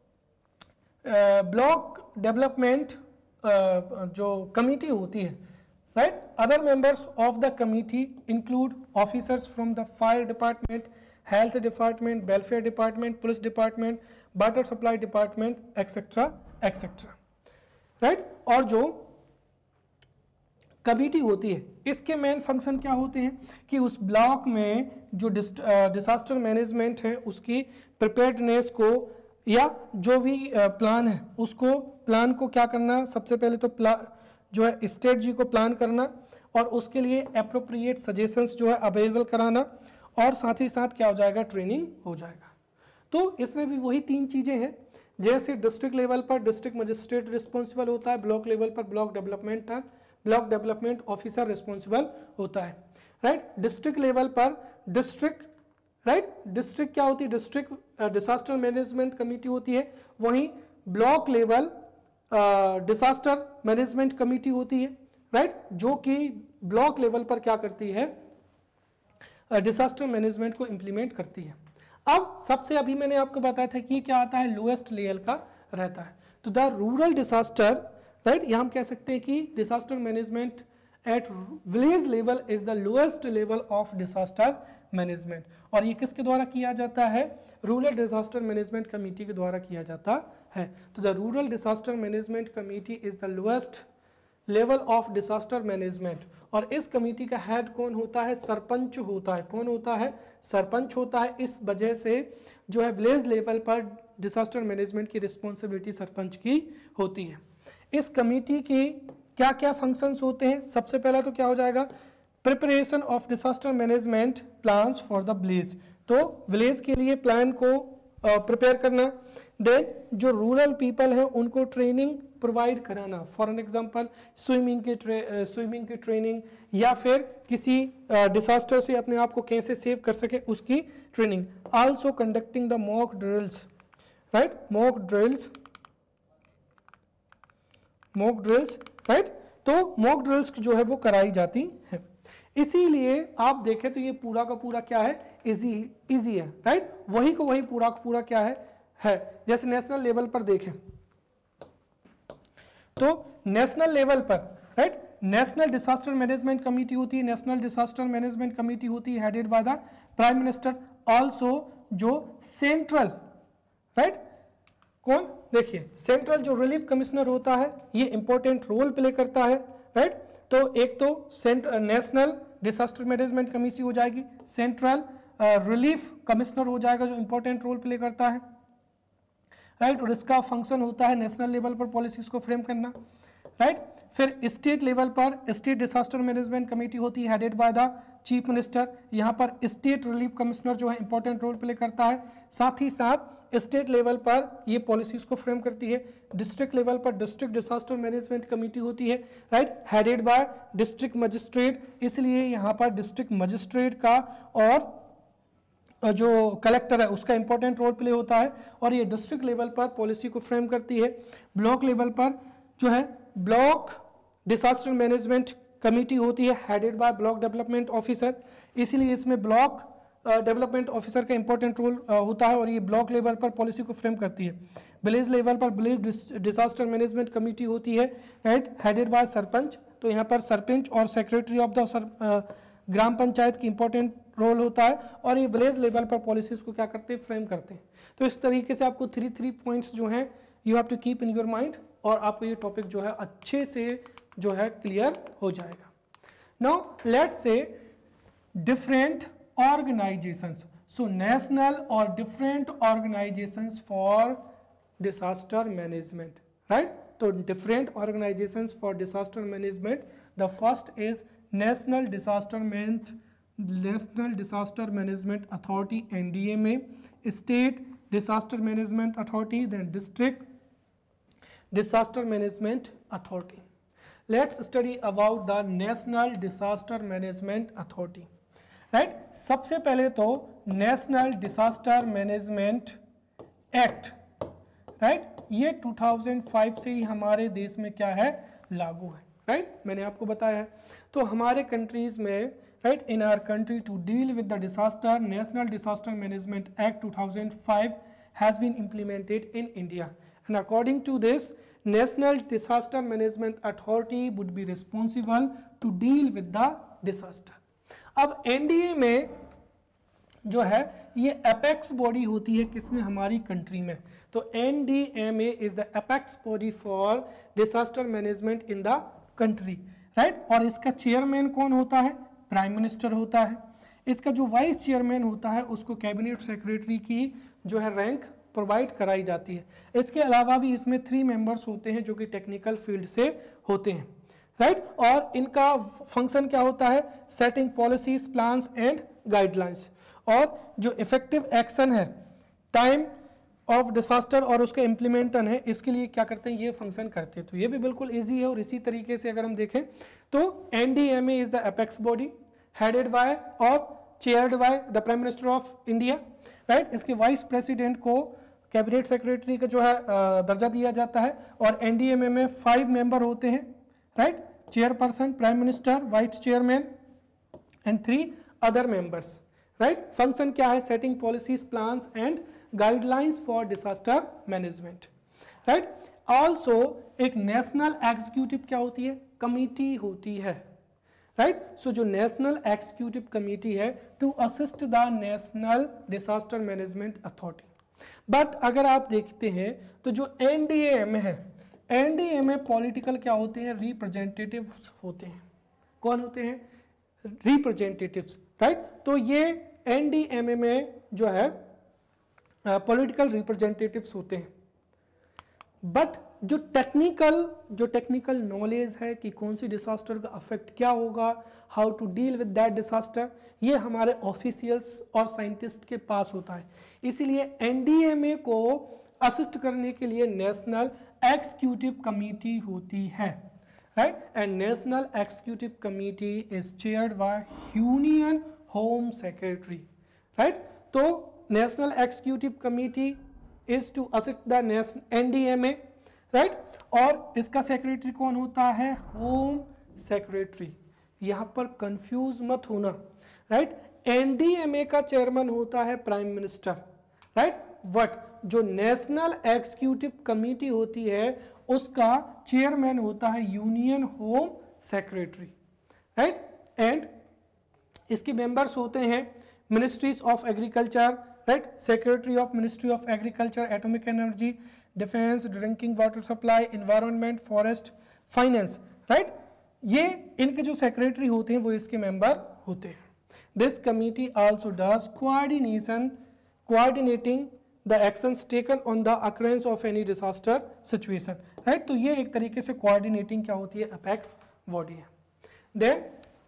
ब्लॉक uh, डेवलपमेंट uh, जो कमिटी होती है, right, other members of the committee include officers from the fire department, health department, welfare department, police department, water supply department, etcetera etcetera, right. और जो committee होती है इसके मेन फंक्शन क्या होते हैं कि उस ब्लॉक में जो डिजास्टर मैनेजमेंट है उसकी प्रिपेयर्डनेस को, या जो भी प्लान है उसको, प्लान को क्या करना, सबसे पहले तो प्लान जो है स्ट्रेटजी को प्लान करना, और उसके लिए एप्रोप्रिएट सजेशंस जो है अवेलेबल कराना, और साथ ही साथ क्या हो जाएगा ट्रेनिंग हो जाएगा। तो इसमें भी वही तीन चीज़ें हैं, जैसे डिस्ट्रिक्ट लेवल पर डिस्ट्रिक्ट मजिस्ट्रेट रिस्पॉन्सिबल होता है, ब्लॉक लेवल पर block development block development officer responsible होता है, राइट। डिस्ट्रिक्ट लेवल पर डिस्ट्रिक्ट, राइट, डिस्ट्रिक्ट क्या होती है, डिस्ट्रिक्ट डिजास्टर मैनेजमेंट कमेटी होती है, वहीं block level disaster management committee होती है, राइट, जो कि ब्लॉक लेवल पर क्या करती है, डिजास्टर मैनेजमेंट को इंप्लीमेंट करती है। अब सबसे अभी मैंने आपको बताया था कि क्या आता है लोएस्ट लेवल का रहता है, तो द रूरल डिजास्टर, राइट, यहाँ हम कह सकते हैं कि disaster management at village level is the lowest level of disaster management, और ये किसके द्वारा किया जाता है, रूरल डिजास्टर मैनेजमेंट कमेटी के द्वारा किया जाता है। तो the rural disaster management committee is the lowest level of disaster management, और इस कमेटी का हेड कौन होता है, सरपंच होता है। कौन होता है, सरपंच होता है। इस वजह से जो है विलेज लेवल पर डिजास्टर मैनेजमेंट की रिस्पॉन्सिबिलिटी सरपंच की होती है। इस कमेटी की क्या क्या फंक्शंस होते हैं, सबसे पहला तो क्या हो जाएगा, preparation of disaster management plans for the village, तो विलेज के लिए प्लान को प्रिपेयर uh, करना। देन जो रूरल पीपल हैं उनको ट्रेनिंग प्रोवाइड कराना, फॉर एन एग्जांपल स्विमिंग की स्विमिंग की ट्रेनिंग, या फिर किसी डिजास्टर uh, से अपने आप को कैसे सेव कर सके उसकी training. Also conducting the mock drills, right, mock drills mock drills right, तो मॉक ड्रिल्स जो है वो कराई जाती है। इसीलिए आप देखें तो ये पूरा का पूरा क्या है, इजी इजी है, राइट, वही को वही पूरा का पूरा क्या है है जैसे नेशनल लेवल पर देखें तो नेशनल लेवल पर, right, national disaster management committee होती है, नेशनल डिजास्टर मैनेजमेंट कमेटी होती है headed by the prime minister. Also जो सेंट्रल, राइट, कौन, देखिए सेंट्रल जो रिलीफ कमिश्नर होता है ये इंपॉर्टेंट रोल प्ले करता है, राइट। तो एक तो नेशनल डिजास्टर मैनेजमेंट कमेटी हो जाएगी, सेंट्रल रिलीफ कमिश्नर हो जाएगा जो इंपॉर्टेंट रोल प्ले करता है, राइट, और इसका फंक्शन होता है नेशनल लेवल पर पॉलिसीज को फ्रेम करना, राइट। फिर स्टेट लेवल पर स्टेट डिजास्टर मैनेजमेंट कमेटी होती है headed by the chief minister. यहाँ पर स्टेट रिलीफ कमिश्नर जो है इंपॉर्टेंट रोल प्ले करता है। साथ ही साथ स्टेट लेवल पर ये पॉलिसीज को फ्रेम करती है। डिस्ट्रिक्ट लेवल पर डिस्ट्रिक्ट डिजास्टर मैनेजमेंट कमेटी होती है, right, headed by district magistrate. इसलिए यहाँ पर डिस्ट्रिक्ट मजिस्ट्रेट का और जो कलेक्टर है उसका इंपॉर्टेंट रोल प्ले होता है, और ये डिस्ट्रिक्ट लेवल पर पॉलिसी को फ्रेम करती है। ब्लॉक लेवल पर जो है ब्लॉक डिजास्टर मैनेजमेंट कमेटी होती है headed by block development officer. इसीलिए इसमें ब्लॉक डेवलपमेंट ऑफिसर का इंपॉर्टेंट रोल होता है और ये ब्लॉक लेवल पर पॉलिसी को फ्रेम करती है। विलेज लेवल पर विलेज डिजास्टर मैनेजमेंट कमेटी होती है, राइट, हेडेड बाय सरपंच। तो यहाँ पर सरपंच और secretary of the gram panchayat की इंपॉर्टेंट रोल होता है, और ये विलेज लेवल पर पॉलिसीज को क्या करते हैं, फ्रेम करते हैं। तो इस तरीके से आपको थ्री थ्री पॉइंट्स जो हैं you have to keep in your mind, और आपको ये टॉपिक जो है अच्छे से जो है क्लियर हो जाएगा। Now let's say different organizations, so national और different organizations for disaster management, right. तो different organizations for disaster management, the first is national disaster manage national disaster management authority N D M A, state disaster management authority, then district disaster management authority. Let's study about the national disaster management authority, right। सबसे पहले तो national disaster management act, right, ये two thousand five से ही हमारे देश में क्या है, लागू है, राइट right? मैंने आपको बताया है। तो हमारे कंट्रीज में, right, in our country to deal with the disaster, national disaster management act two thousand five has been implemented in India, and according to this National Disaster Management Authority would be responsible to deal with the disaster। अब N D A में जो है ये apex body होती है किसमें, हमारी country में। तो N D M A is the apex body for disaster management in the country, right. और इसका चेयरमैन कौन होता है, प्राइम मिनिस्टर होता है। इसका जो वाइस चेयरमैन होता है उसको कैबिनेट सेक्रेटरी की जो है रैंक प्रोवाइड कराई जाती है। इसके अलावा भी इसमें थ्री मेंबर्स होते हैं जो कि टेक्निकल फील्ड से होते हैं, राइट। और इनका फंक्शन क्या होता है, setting policies, plans and guidelines, और जो इफेक्टिव एक्शन है टाइम ऑफ डिजास्टर और उसका इम्प्लीमेंटन है, इसके लिए क्या करते हैं, ये फंक्शन करते हैं। तो ये भी बिल्कुल ईजी है। और इसी तरीके से अगर हम देखें तो N D M A is the apex body headed by और chaired by the prime minister of India, right. इसके वाइस प्रेसिडेंट को कैबिनेट सेक्रेटरी का जो है दर्जा दिया जाता है, और एन डी एम ए में फाइव मेंबर होते हैं, right, chairperson, prime minister, vice chairman and three other members, right. Function क्या है, setting policies, plans and guidelines for disaster management, right. Also एक नेशनल एग्जीक्यूटिव क्या होती है, कमिटी होती है, राइट। सो जो नेशनल एग्जीक्यूटिव कमिटी है to assist the national disaster management authority. But अगर आप देखते हैं तो जो एन डी ए में है, एन डी ए में पॉलिटिकल क्या होते हैं, रिप्रेजेंटेटिव होते हैं। कौन होते हैं, रिप्रेजेंटेटिव्स, राइट। तो ये एन डी एम ए में जो है पॉलिटिकल uh, रिप्रेजेंटेटिव्स होते हैं। बट जो टेक्निकल जो टेक्निकल नॉलेज है कि कौन सी डिजास्टर का अफेक्ट क्या होगा, how to deal with that disaster, ये हमारे ऑफिशियल्स और साइंटिस्ट के पास होता है। इसीलिए एन डी एम ए को असिस्ट करने के लिए नेशनल एग्जीक्यूटिव कमेटी होती है, right. And national executive committee is chaired by union home secretary, right. तो national executive committee is to assist the N D M A, right. और इसका secretary कौन होता है, होम सेक्रेटरी। यहां पर कंफ्यूज मत होना, right. N D M A का चेयरमैन होता है प्राइम मिनिस्टर, राइट। बट जो नेशनल एग्जीक्यूटिव कमेटी होती है उसका चेयरमैन होता है union home secretary, right. And इसके मेंबर्स होते हैं ministries of agriculture, right, secretary of ministry of agriculture, atomic energy, defence, drinking water supply, environment, forest, finance, right. ये इनके जो सेक्रेटरी होते हैं वो इसके मेंबर होते हैं। This committee also does coordination coordinating the actions taken on the occurrence of any disaster situation, right. तो ये एक तरीके से कोऑर्डिनेटिंग क्या होती है, अपेक्स बॉडी है। देन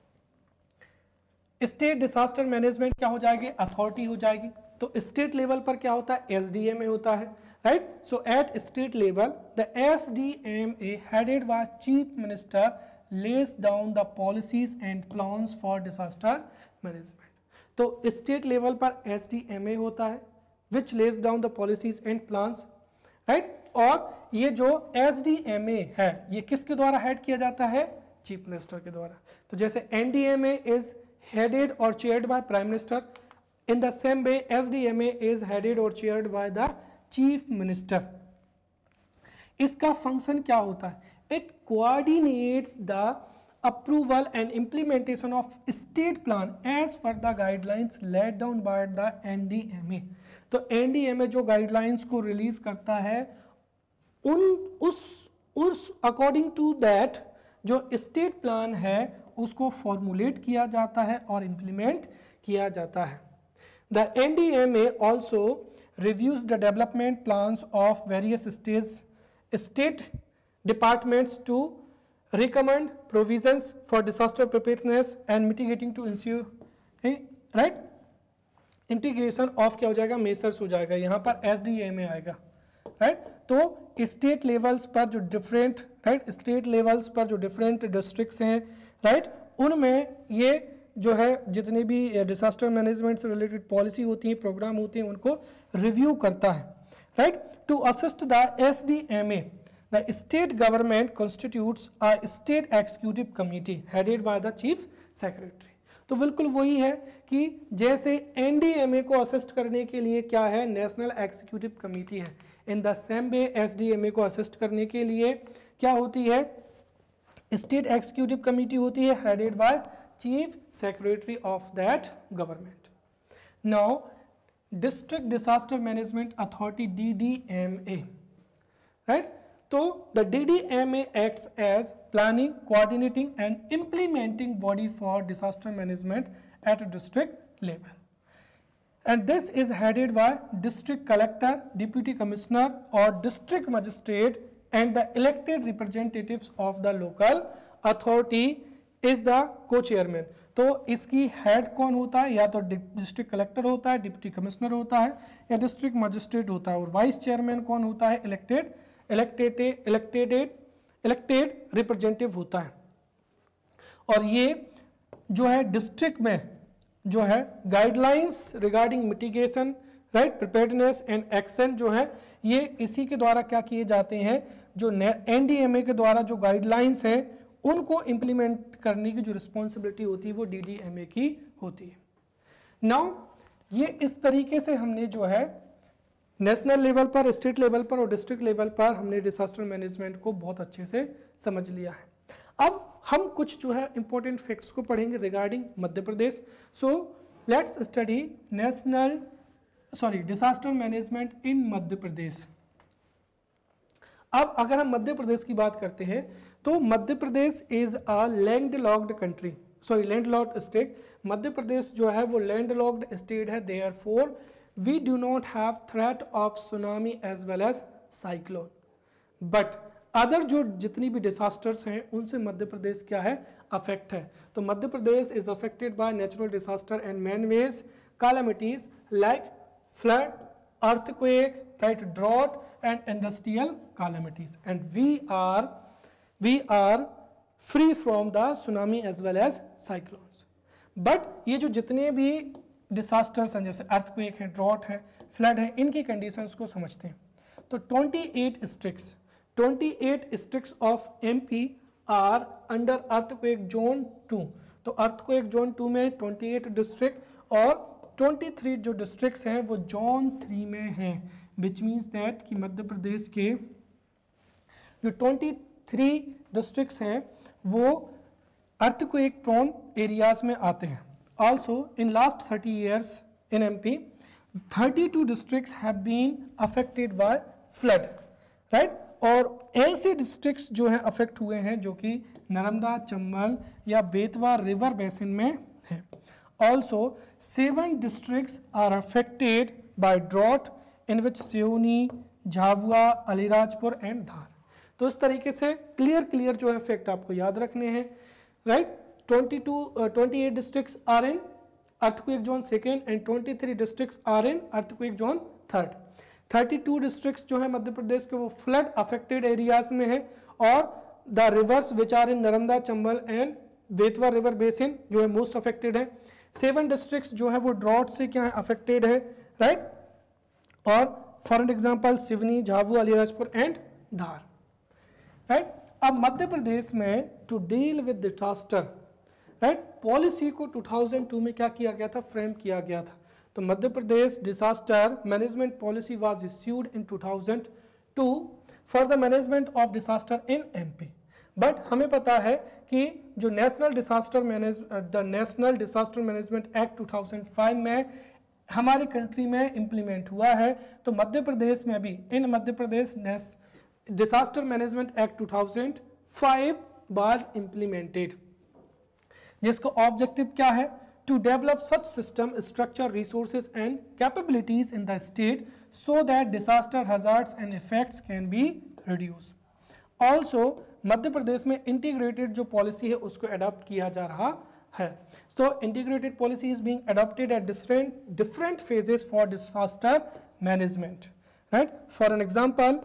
स्टेट डिजास्टर मैनेजमेंट क्या हो जाएगी, अथॉरिटी हो जाएगी। तो स्टेट लेवल पर क्या होता है, एसडीएमए होता है, right. So at state level the SDMA headed by chief minister lays down the policies and plans for disaster management. तो स्टेट लेवल पर एस डी एम ए होता है which lays down the policies and plans, right? और ये जो S D M ए है ये किसके द्वारा हेड किया जाता है, चीफ मिनिस्टर के द्वारा। तो जैसे N D M A is headed और chaired by prime minister, in the same way S D M A is headed और chaired by the chief minister. इसका फंक्शन क्या होता है, it coordinates the approval and implementation of state plan as per the guidelines laid down by the N D M A. तो N D M A जो guidelines को release करता है उन उस उस अकॉर्डिंग टू दैट जो स्टेट प्लान है उसको फॉर्मुलेट किया जाता है और इम्प्लीमेंट किया जाता है। The N D M A also reviews the development plans of various states state departments to recommend provisions for disaster preparedness and mitigating to ensure, right, integration of क्या हो जाएगा, measures हो जाएगा, यहाँ पर एस डी एम ए आएगा, right। तो state levels पर जो डिफरेंट, राइट, स्टेट लेवल्स पर जो डिफरेंट डिस्ट्रिक्ट्स हैं, राइट, उनमें ये जो है जितने भी डिजास्टर मैनेजमेंट से रिलेटेड पॉलिसी होती है, प्रोग्राम होते हैं, उनको रिव्यू करता है, right. To assist the S D M A the state government constitutes a state executive committee headed by the chief secretary। तो बिल्कुल वही है कि जैसे एन डी एम ए को असिस्ट करने के लिए क्या है, नेशनल एग्जीक्यूटिव कमेटी है, in the same way S D M A को असिस्ट करने के लिए क्या होती है, स्टेट एग्जीक्यूटिव कमेटी होती है headed by chief secretary of that government. Now district disaster management authority D D M A, right. तो the D D M A acts as planning, coordinating and implementing body for disaster management at a district level, and this is headed by district collector, deputy commissioner or district magistrate, and the elected representatives of the local authority is the co-chairman। तो इसकी head कौन होता है, या तो district collector होता है, deputy commissioner होता है, या डिस्ट्रिक्ट मजिस्ट्रेट होता है, और वाइस चेयरमैन कौन होता है, elected elected elected elected representative होता है। और ये जो है डिस्ट्रिक्ट में जो है guidelines regarding mitigation, right, preparedness and action जो है ये इसी के द्वारा क्या किए जाते हैं, जो एन डी एम ए के द्वारा जो गाइडलाइंस हैं उनको इम्प्लीमेंट करने की जो रिस्पॉन्सिबिलिटी होती है वो डी डी एम ए की होती है। नाउ ये इस तरीके से हमने जो है नेशनल लेवल पर, स्टेट लेवल पर और डिस्ट्रिक्ट लेवल पर हमने डिजास्टर मैनेजमेंट को बहुत अच्छे से समझ लिया है। अब हम कुछ जो है इंपॉर्टेंट फैक्ट्स को पढ़ेंगे regarding Madhya Pradesh. So let's study national sorry disaster management in Madhya Pradesh. अब अगर हम मध्य प्रदेश की बात करते हैं तो Madhya Pradesh is a landlocked country, sorry landlocked state. Madhya Pradesh जो है वो लैंडलॉक्ड स्टेट है, therefore we do not have threat of tsunami as well as cyclone, but other जो जितनी भी डिजास्टर्स हैं उनसे मध्य प्रदेश क्या है, अफेक्ट है। तो Madhya Pradesh is affected by natural disaster and man वेज calamities like flood, earthquake, right, drought and industrial calamities, and we are we are free from the tsunami as well as cyclones. But ये जो जितने भी disasters हैं जैसे earthquake है, drought है, flood है, इनकी कंडीशंस को समझते हैं। तो अट्ठाईस डिस्ट्रिक्ट्स अट्ठाईस districts of MP are under earthquake zone two. तो अर्थक्वेक जोन टू में अट्ठाईस डिस्ट्रिक्ट और तेईस जो डिस्ट्रिक्ट्स हैं वो जोन थ्री में हैं, विच मीन्स दैट कि मध्य प्रदेश के जो तेईस डिस्ट्रिक्ट्स हैं वो अर्थक्वेक प्रोन एरियाज में आते हैं। Also, in last thirty years in M P, thirty-two districts have been affected by flood, right? और ऐसे डिस्ट्रिक्ट्स जो हैं अफेक्ट हुए हैं जो कि नर्मदा, चंबल या बेतवा रिवर बेसिन में हैं। Also, seven districts are affected by drought in which Seoni, Jhabua, Alirajpur and Dhar. तो इस तरीके से क्लियर क्लियर जो है फैक्ट आपको याद रखने हैं, right. Twenty two twenty eight districts are in earthquake zone second and twenty three districts are in earthquake zone third. Thirty two districts जो है मध्य प्रदेश के वो फ्लड अफेक्टेड एरियाज में है, और the rivers which are in Narmada, Chambal and Betwa river basin जो है most affected है। सेवन डिस्ट्रिक्ट्स जो है वो ड्रॉट से क्या है अफेक्टेड है, राइट। और for example Seoni, Jhabua, Alirajpur and Dhar, right. अब मध्य प्रदेश में to deal with disaster, right, policy को टू थाउजेंड टू में क्या किया गया था, फ्रेम किया गया था। तो Madhya Pradesh disaster management policy was issued in two thousand two for the management of disaster in MP. But हमें पता है कि जो national disaster manage the national disaster management act two thousand five में हमारी कंट्री में इम्प्लीमेंट हुआ है, तो मध्य प्रदेश में भी in Madhya Pradesh disaster management act two thousand five was implemented, जिसका ऑब्जेक्टिव क्या है, to develop such system, structure, resources and capabilities in the state so that disaster hazards and effects can be reduce. Also Madhya Pradesh में integrated जो policy है उसको adopt किया जा रहा है। So integrated policy is being adopted at different different phases for disaster management, right? For an example,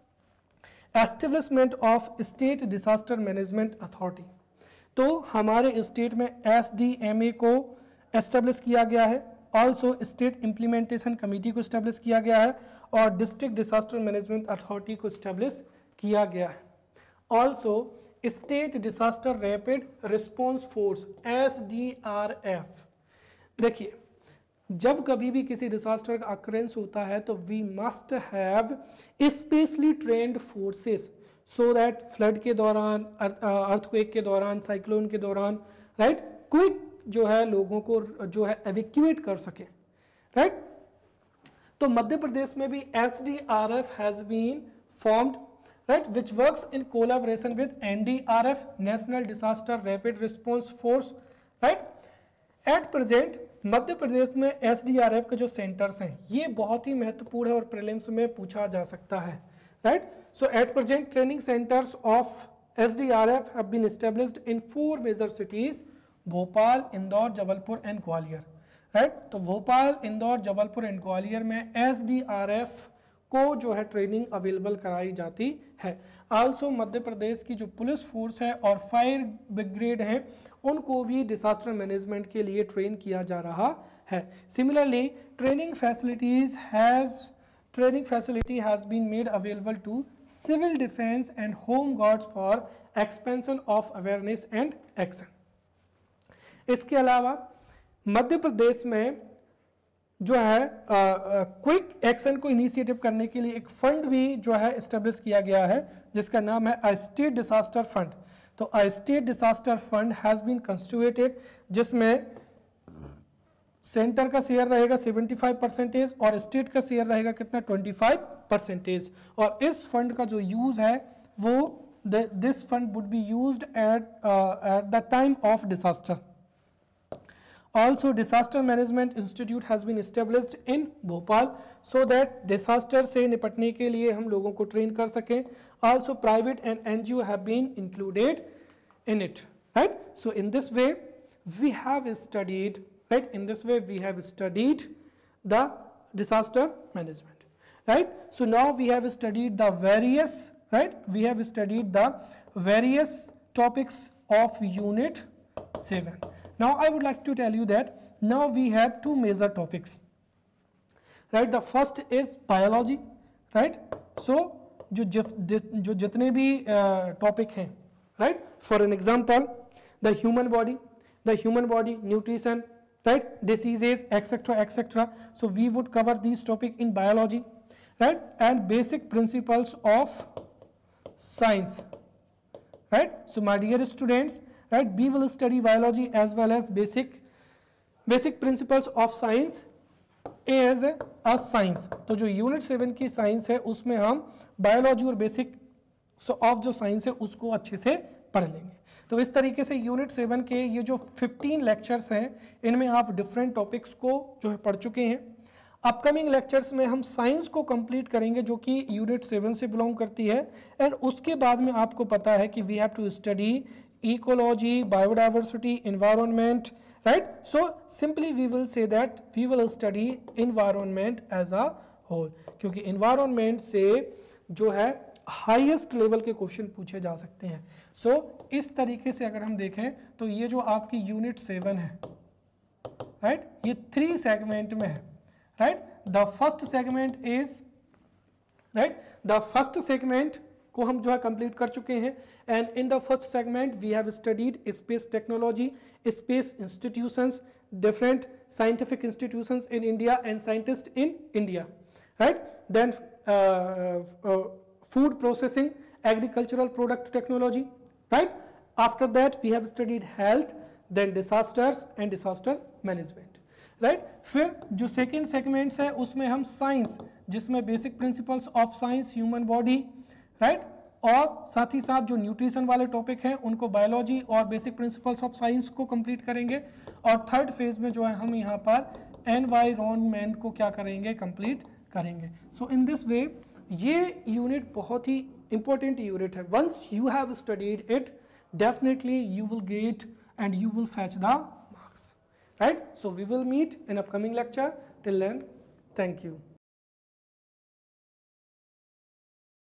establishment of state disaster management authority. तो हमारे स्टेट में एस डी एम ए को एस्टेब्लिश किया गया है, ऑल्सो स्टेट इम्प्लीमेंटेशन कमेटी को establish किया गया है, और डिस्ट्रिक्ट डिजास्टर मैनेजमेंट अथॉरिटी को एस्टेब्लिश किया गया है। Also state disaster rapid response force S D R F. देखिए, जब कभी भी किसी डिजास्टर का अकरेंस होता है तो we must have specially trained forces so that flood के दौरान, अर्थक्वेक के दौरान, साइक्लोन के दौरान, राइट, क्विक जो है लोगों को जो है एवैक्यूएट कर सके, राइट। तो मध्य प्रदेश में भी S D R F has been formed, right, which works in collaboration with N D R F, National Disaster Rapid Response Force, right। At present Madhya Pradesh में S D R F के जो centres हैं ये बहुत ही महत्वपूर्ण है और प्रीलिम्स में पूछा जा सकता है, right। So at present training centers of S D R F have been established in four major cities, Bhopal, Indore, Jabalpur and Gwalior, right। तो भोपाल, इंदौर, जबलपुर एंड ग्वालियर में S D R F को जो है ट्रेनिंग अवेलेबल कराई जाती है। आल्सो मध्य प्रदेश की जो पुलिस फोर्स है और फायर ब्रिगेड है उनको भी डिजास्टर मैनेजमेंट के लिए ट्रेन किया जा रहा है। Similarly training facilities has training facility has been made available to civil defence and home guards for expansion of awareness and action. इसके अलावा मध्य प्रदेश में जो है क्विक uh, एक्शन uh, को इनिशिएटिव करने के लिए एक फंड भी जो है एस्टेब्लिश किया गया है जिसका नाम है अ स्टेट डिजास्टर फंड। तो a state disaster fund has been constituted, जिसमें सेंटर का शेयर रहेगा पचहत्तर परसेंटेज और स्टेट का शेयर रहेगा कितना पच्चीस परसेंटेज। और इस फंड का जो यूज है वो this fund would be used at at the time of disaster. Also, Disaster Management Institute has been established in Bhopal so that disaster से निपटने के लिए हम लोगों को ट्रेन कर सकें। Also, private and N G O have been included in it, right? So, in this way, we have studied, right? In this way, we have studied the disaster management, right? So, now we have studied the various, right? We have studied the various topics of Unit seven. Now I would like to tell you that now we have two major topics, right? The first is biology, right? So जो जो जितने भी topic uh, हैं, right? For an example, the human body, the human body, nutrition, right? Diseases, et cetera, et cetera. So we would cover these topics in biology, right? And basic principles of science, right? So my dear students, right, we will study biology as well as basic basic principles of science as a science। तो जो unit seven की science है उसमें हम biology और basic of जो science है उसको अच्छे से पढ़ लेंगे। तो इस तरीके से यूनिट सेवन के ये जो पंद्रह लेक्चर्स हैं इनमें आप डिफरेंट टॉपिक्स को जो है पढ़ चुके हैं। अपकमिंग लेक्चर्स में हम साइंस को कंप्लीट करेंगे जो कि यूनिट सेवन से बिलोंग करती है, एंड उसके बाद में आपको पता है कि we have to study ecology, biodiversity, environment, right. So simply we will say that we will study environment as a whole, क्योंकि एनवायरनमेंट से जो है हाईएस्ट लेवल के क्वेश्चन पूछे जा सकते हैं. सो so, इस तरीके से अगर हम देखें तो ये जो आपकी यूनिट सेवन है, राइट right? ये थ्री सेगमेंट में है, right. The first segment is right the first segment को हम जो है कंप्लीट कर चुके हैं, and in the first segment we have studied space technology, space institutions, different scientific institutions in India and scientist in India, right. Then food processing, agricultural product technology, right. After that we have studied health, then disasters and disaster management, right. फिर जो second segments है उसमें हम science, जिसमें basic principles of science, human body, right, और साथ ही साथ जो न्यूट्रिशन वाले टॉपिक हैं उनको बायोलॉजी और बेसिक प्रिंसिपल्स ऑफ साइंस को कंप्लीट करेंगे, और थर्ड फेज में जो है हम यहाँ पर एनवायरनमेंट को क्या करेंगे, कंप्लीट करेंगे. सो इन दिस वे ये यूनिट बहुत ही इंपॉर्टेंट यूनिट है. Once you have studied it definitely you will get and you will fetch the marks, right? So we will meet in upcoming lecture. Till then, thank you.